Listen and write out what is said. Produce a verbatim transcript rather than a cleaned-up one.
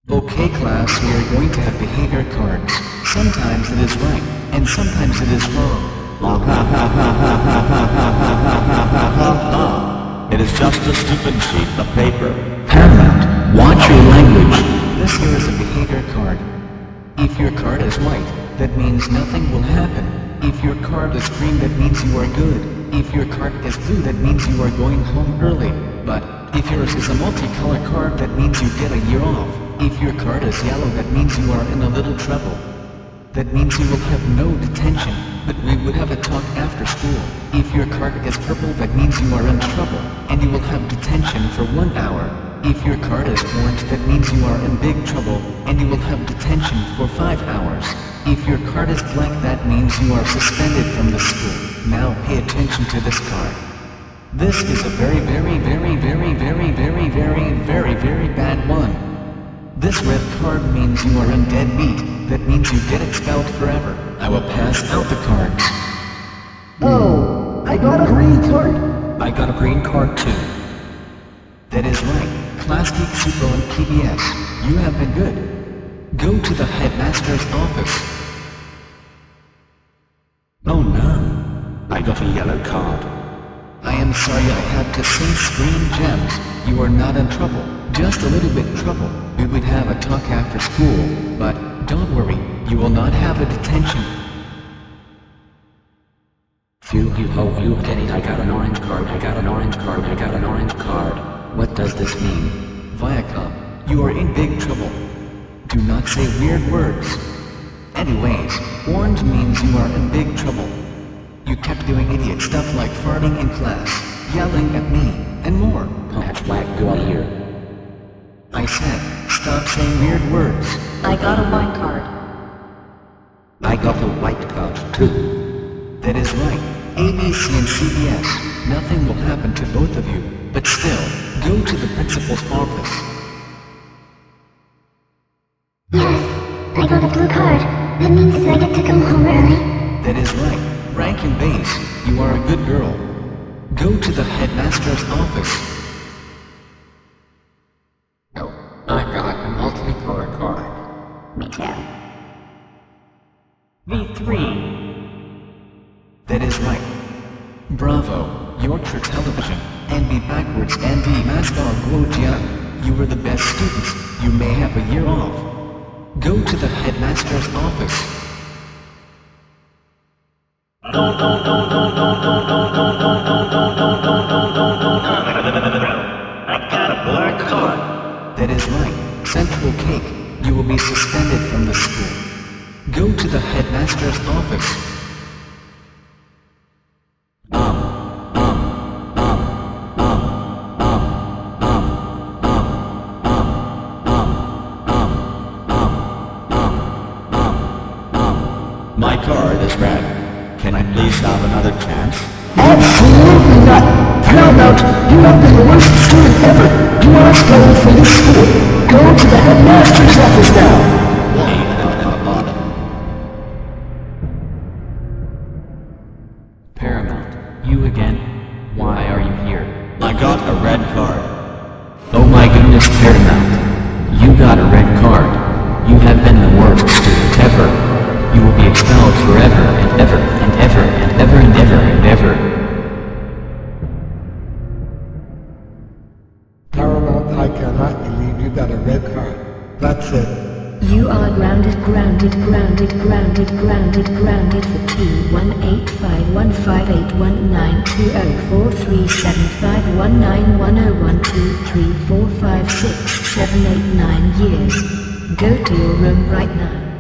Okay class, we are going to have behavior cards. Sometimes it is right, and sometimes it is wrong. It is just a stupid sheet of paper. Paramount, watch your language. This here is a behavior card. If your card is white, that means nothing will happen. If your card is green, that means you are good. If your card is blue, that means you are going home early. But if yours is a multicolor card, that means you get a year off. If your card is yellow, that means you are in a little trouble. That means you will have no detention, but we would have a talk after school. If your card is purple, that means you are in trouble, and you will have detention for one hour. If your card is orange, that means you are in big trouble, and you will have detention for five hours. If your card is black, that means you are suspended from the school. Now pay attention to this card. This is a very very very very very very very very very bad one. This red card means you are in dead meat. That means you get expelled forever. I will pass out the cards. Oh, I got a green card. I got a green card too. That is right. Class Geek Super and P B S, you have been good. Go to the headmaster's office. Oh no, I got a yellow card. I am sorry I had to say screen gems. You are not in trouble, just a little bit trouble. We would have a talk after school, but don't worry, you will not have a detention. Phew, you ho, you get it, I got an orange card, I got an orange card, I got an orange card. What does this mean? Viacom, you are in big trouble. Do not say weird words. Anyways, orange means you are in big trouble. You kept doing idiot stuff like farting in class, yelling at me, and more. Patch whack go out here. I said, stop saying weird words. I got a white card. I got a white card too. That is right. A B C and C B S, nothing will happen to both of you, but still, go to the principal's office. Yes, I got a blue card. That means I get to come home early. That is right. Rank and base, you are a good girl. Go to the headmaster's office. Oh, I got a multicolor card. Me too. V three. That is right. Bravo, Yorkshire Television, and be backwards and be mascot Guojian. You were the best students, you may have a year off. Go to the headmaster's office. Don't, don't, don't, don't, don't, don't, don't, don't, don't, don't, don't, don't, don't, don't, don't, don't, don't. I got a black card. That is right. Central Cake, you will be suspended from the school. Go to the headmaster's office. Um, um, um, um, um, um, um, um, um, um, um, um, um, um. My card is red. Can I please have another chance? Absolutely not! Paramount, you have been the worst student ever! You are expelled from this school! Go to the headmaster's office now! Paramount, you again? Why are you here? I got a red card. Oh my goodness, Paramount. You got a red card. You have been the worst student ever. You will be expelled forever and ever and ever and ever and ever and ever. Paramount, I cannot believe you got a red card. That's it. You are grounded, grounded, grounded, grounded, grounded, grounded for two one eight five one five eight one nine two zero four three seven five one nine one zero one two three four five six seven eight nine years. Go to your room right now.